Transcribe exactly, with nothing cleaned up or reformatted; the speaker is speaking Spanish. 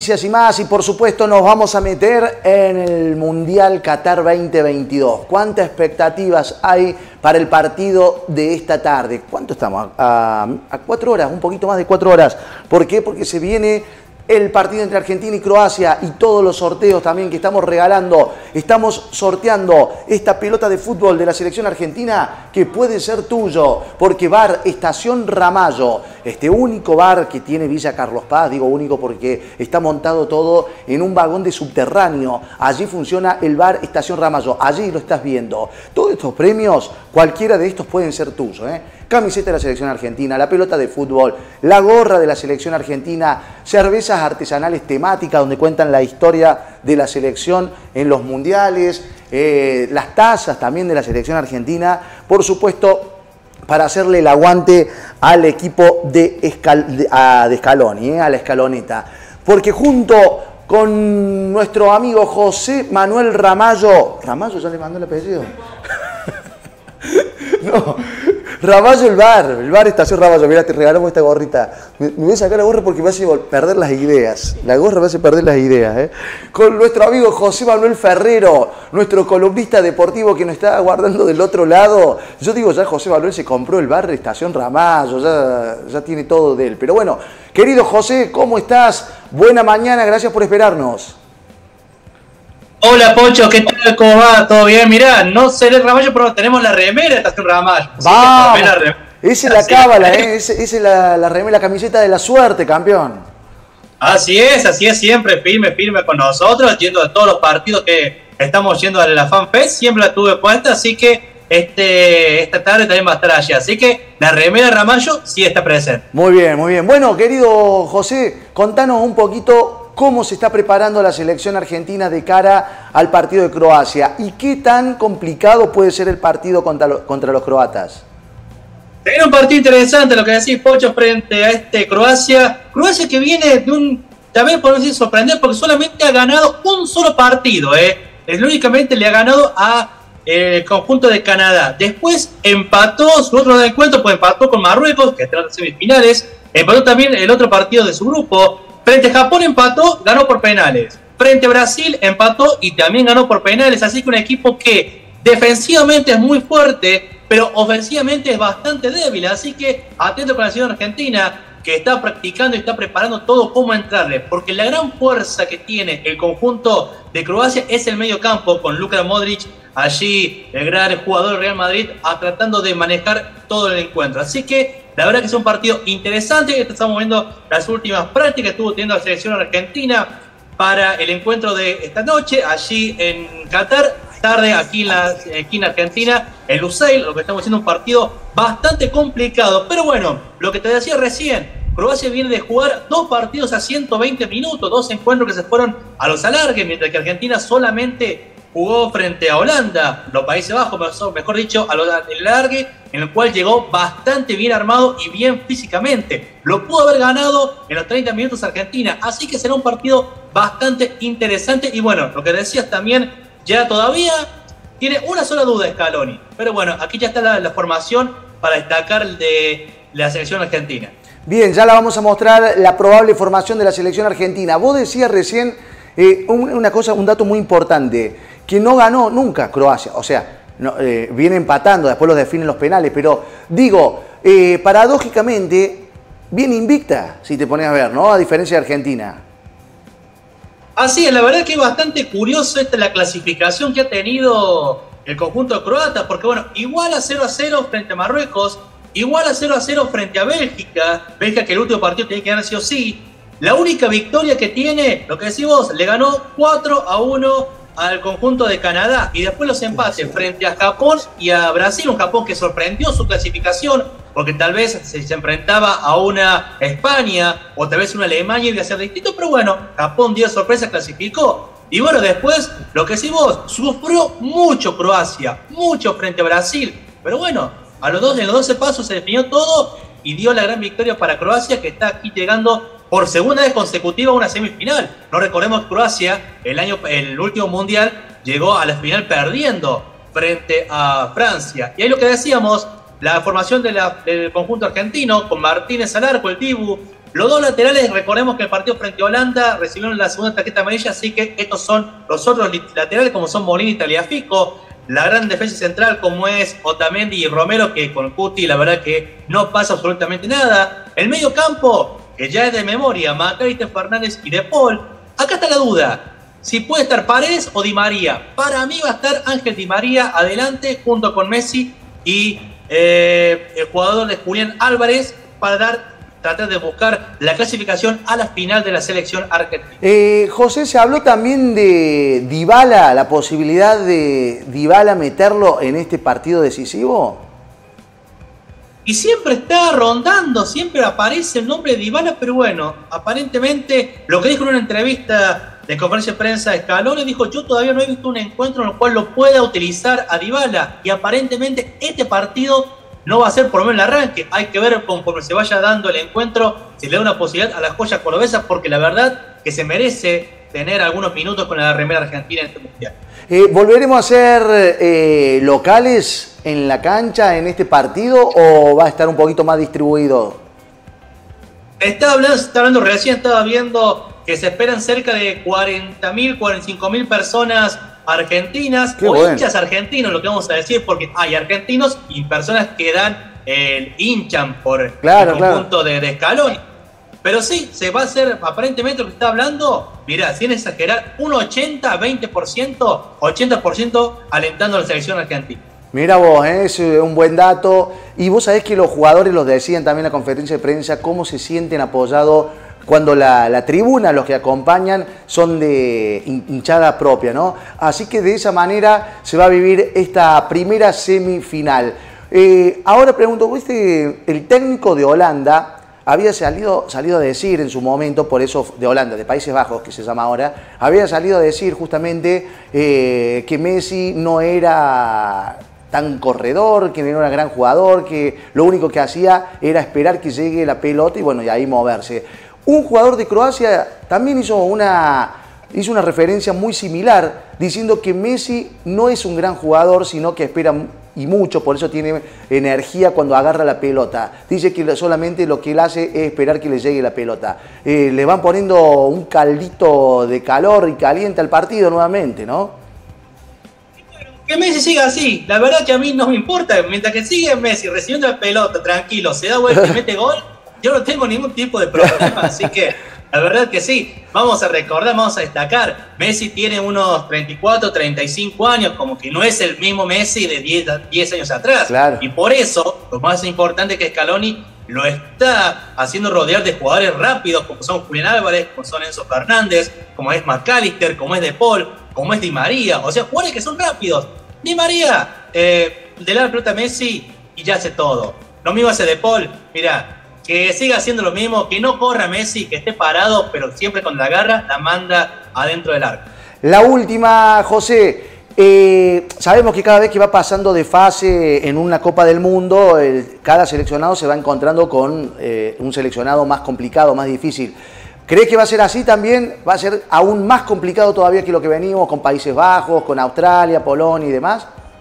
noticias y más, y por supuesto nos vamos a meter en el Mundial Qatar veinte veintidós. ¿Cuántas expectativas hay para el partido de esta tarde? ¿Cuánto estamos? A, a cuatro horas, un poquito más de cuatro horas. ¿Por qué? Porque se viene el partido entre Argentina y Croacia y todos los sorteos también que estamos regalando. Estamos sorteando esta pelota de fútbol de la selección argentina que puede ser tuyo, porque Bar Estación Ramallo, este único bar que tiene Villa Carlos Paz, digo único porque está montado todo en un vagón de subterráneo. Allí funciona el Bar Estación Ramallo, allí lo estás viendo. Todos estos premios, cualquiera de estos pueden ser tuyos, ¿eh? Camiseta de la selección argentina, la pelota de fútbol, la gorra de la selección argentina, cervezas artesanales temáticas donde cuentan la historia de la selección en los mundiales, eh, las tazas también de la selección argentina, por supuesto, para hacerle el aguante al equipo de, Escal de, a, de Scaloni, eh, a la escaloneta. Porque junto con nuestro amigo José Manuel Ramallo, ¿Ramallo ya le mandó el apellido? No, Ramallo el bar, el bar Estación Ramallo. Mirá, te regalamos esta gorrita. Me, me voy a sacar la gorra porque me hace perder las ideas. La gorra me hace perder las ideas, ¿eh? Con nuestro amigo José Manuel Ferrero, nuestro columnista deportivo que nos está aguardando del otro lado. Yo digo, ya José Manuel se compró el bar Estación Ramallo, ya, ya tiene todo de él. Pero bueno, querido José, ¿cómo estás? Buena mañana, gracias por esperarnos. Hola Pocho, ¿qué tal? ¿Cómo va? ¿Todo bien? Mirá, no seré Ramallo, pero tenemos la remera de Estación Ramallo. ¡Vamos! Esa es la cábala, ¿eh? Esa es la, la remera, la camiseta de la suerte, campeón. Así es, así es, siempre firme, firme con nosotros, yendo a todos los partidos que estamos yendo a la FanFest, siempre la tuve puesta, así que este, esta tarde también va a estar allí. Así que la remera de Ramallo sí está presente. Muy bien, muy bien. Bueno, querido José, contanos un poquito cómo se está preparando la selección argentina de cara al partido de Croacia y qué tan complicado puede ser el partido contra, lo, contra los croatas. Era un partido interesante lo que decís, Pocho, frente a este Croacia. Croacia que viene de un, también podemos decir, sorprender porque solamente ha ganado un solo partido, ¿eh? Únicamente le ha ganado a el conjunto de Canadá. Después empató su otro encuentro, pues empató con Marruecos, que está en las semifinales. Empató también el otro partido de su grupo. Frente a Japón empató, ganó por penales. Frente a Brasil empató y también ganó por penales. Así que un equipo que defensivamente es muy fuerte, pero ofensivamente es bastante débil. Así que atento con la selección argentina, que está practicando y está preparando todo cómo entrarle. Porque la gran fuerza que tiene el conjunto de Croacia es el medio campo, con Luka Modric, allí el gran jugador del Real Madrid, a, tratando de manejar todo el encuentro. Así que la verdad que es un partido interesante. Estamos viendo las últimas prácticas que estuvo teniendo la selección argentina para el encuentro de esta noche, allí en Qatar, tarde aquí en, la, aquí en Argentina, en Lusail, lo que estamos haciendo un partido bastante complicado. Pero bueno, lo que te decía recién, Croacia viene de jugar dos partidos a ciento veinte minutos, dos encuentros que se fueron a los alargues, mientras que Argentina solamente jugó frente a Holanda, los Países Bajos, mejor dicho, a los alargues, en el cual llegó bastante bien armado y bien físicamente. Lo pudo haber ganado en los treinta minutos Argentina, así que será un partido bastante interesante. Y bueno, lo que decías también, ya todavía tiene una sola duda Scaloni, pero bueno, aquí ya está la, la formación para destacar de la selección argentina. Bien, ya la vamos a mostrar la probable formación de la selección argentina. Vos decías recién eh, una cosa, un dato muy importante, que no ganó nunca Croacia, o sea, no, eh, viene empatando, después los definen los penales, pero digo, eh, paradójicamente, viene invicta, si te pones a ver, ¿no? A diferencia de Argentina. Así es, la verdad que es bastante curioso esta la clasificación que ha tenido el conjunto croata, porque bueno, igual a cero a cero frente a Marruecos, igual a cero a cero frente a Bélgica, Bélgica que el último partido tiene que ganar sí o sí. La única victoria que tiene, lo que decís vos, le ganó cuatro a uno al conjunto de Canadá, y después los empates frente a Japón y a Brasil, un Japón que sorprendió su clasificación, porque tal vez se, se enfrentaba a una España o tal vez una Alemania y iba a ser distinto, pero bueno, Japón dio sorpresa, clasificó. Y bueno, después, lo que sí vos, sufrió mucho Croacia, mucho frente a Brasil, pero bueno, a los dos, en los doce pasos se definió todo y dio la gran victoria para Croacia, que está aquí llegando por segunda vez consecutiva a una semifinal. No recordemos que Croacia, el, año, el último mundial, llegó a la final perdiendo frente a Francia. Y ahí lo que decíamos, la formación de la, del conjunto argentino, con Martínez al arco, el Dibu, Los dos laterales, recordemos que el partido frente a Holanda recibieron la segunda tarjeta amarilla, así que estos son los otros laterales, como son Molina y Tagliafico. La gran defensa central, como es Otamendi y Romero, que con Cuti la verdad que no pasa absolutamente nada. El medio campo, que ya es de memoria, McAllister, Fernández y De Paul. Acá está la duda, si puede estar Paredes o Di María. Para mí va a estar Ángel Di María adelante, junto con Messi y eh, el jugador de Julián Álvarez, para dar... tratar de buscar la clasificación a la final de la selección argentina. Eh, José, se habló también de Dybala, la posibilidad de Dybala meterlo en este partido decisivo. Y siempre está rondando, siempre aparece el nombre de Dybala, pero bueno, aparentemente lo que dijo en una entrevista de conferencia de prensa Scaloni, dijo: yo todavía no he visto un encuentro en el cual lo pueda utilizar a Dybala, y aparentemente este partido no va a ser por lo menos el arranque. Hay que ver conforme se vaya dando el encuentro si le da una posibilidad a la joya cordobesa, porque la verdad que se merece tener algunos minutos con la remera argentina en este mundial. Eh, ¿Volveremos a ser eh, locales en la cancha en este partido o va a estar un poquito más distribuido? Estaba hablando, estaba hablando recién, estaba viendo que se esperan cerca de cuarenta mil, cuarenta y cinco mil personas argentinas. Qué o bueno. Hinchas argentinos, lo que vamos a decir, porque hay argentinos y personas que dan el hinchan por claro, el conjunto claro. de, de Scaloni. Pero sí, se va a hacer, aparentemente lo que está hablando, mirá, sin exagerar, un ochenta, veinte por ciento, ochenta por ciento alentando a la selección argentina. Mira vos, ¿eh? Es un buen dato. Y vos sabés que los jugadores los decían también en la conferencia de prensa, cómo se sienten apoyados cuando la, la tribuna, los que acompañan, son de hinchada propia, ¿no? Así que de esa manera se va a vivir esta primera semifinal. Eh, ahora pregunto, ¿viste? El técnico de Holanda había salido, salido a decir en su momento, por eso de Holanda, de Países Bajos, que se llama ahora, había salido a decir justamente eh, que Messi no era tan corredor, que no era un gran jugador, que lo único que hacía era esperar que llegue la pelota y bueno, y ahí moverse. Un jugador de Croacia también hizo una, hizo una referencia muy similar, diciendo que Messi no es un gran jugador, sino que espera y mucho, por eso tiene energía cuando agarra la pelota. Dice que solamente lo que él hace es esperar que le llegue la pelota. Eh, le van poniendo un caldito de calor y calienta el partido nuevamente, ¿no? Que Messi siga así, la verdad que a mí no me importa, mientras que sigue Messi recibiendo la pelota, tranquilo, se da vuelta y mete gol, yo no tengo ningún tipo de problema, así que la verdad que sí. Vamos a recordar, vamos a destacar, Messi tiene unos treinta y cuatro, treinta y cinco años, como que no es el mismo Messi de diez años atrás. Claro. Y por eso, lo más importante es que Scaloni lo está haciendo rodear de jugadores rápidos, como son Julián Álvarez, como son Enzo Fernández, como es McAllister, como es De Paul, como es Di María. O sea, jugadores que son rápidos. Di María, eh, le da la pelota a Messi y ya hace todo. Lo mismo hace De Paul, mira, que siga haciendo lo mismo, que no corra Messi, que esté parado, pero siempre con la garra la manda adentro del arco. La última, José. Eh, sabemos que cada vez que va pasando de fase en una Copa del Mundo, el, cada seleccionado se va encontrando con eh, un seleccionado más complicado, más difícil. ¿Crees que va a ser así también? ¿Va a ser aún más complicado todavía que lo que venimos con Países Bajos, con Australia, Polonia y demás?